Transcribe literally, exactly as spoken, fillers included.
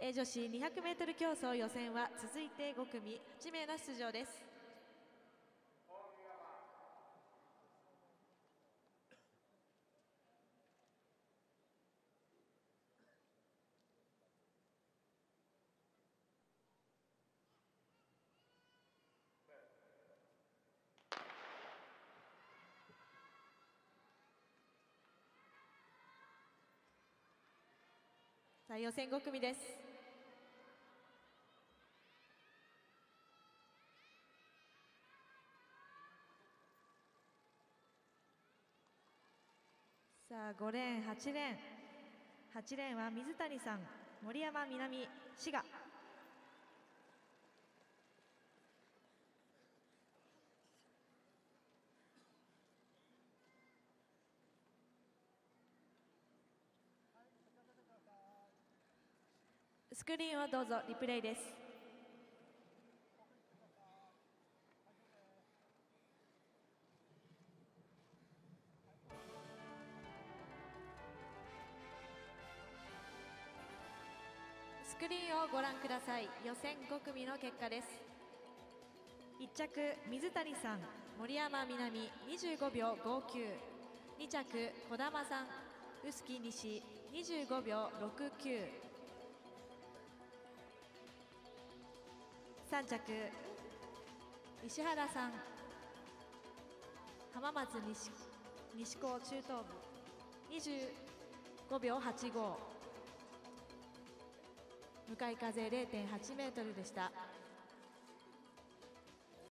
えー女子 にひゃくメートル 競争予選は続いてご組はち名の出場です。さあ予選ご組です。さあごレーンはちレーンはちレーンは水谷さん、森山みなみ、滋賀。スクリーンをどうぞ。リプレイです。スクリーンをご覧ください。予選ご組の結果です。いっ着水谷さん、森山みなみにじゅうごびょうごきゅう、に着児玉さん、臼杵西にじゅうごびょうろくきゅう、さん着石原さん、浜松西西高中等部にじゅうごびょうはちご、向かい風 れいてんはちメートルでした。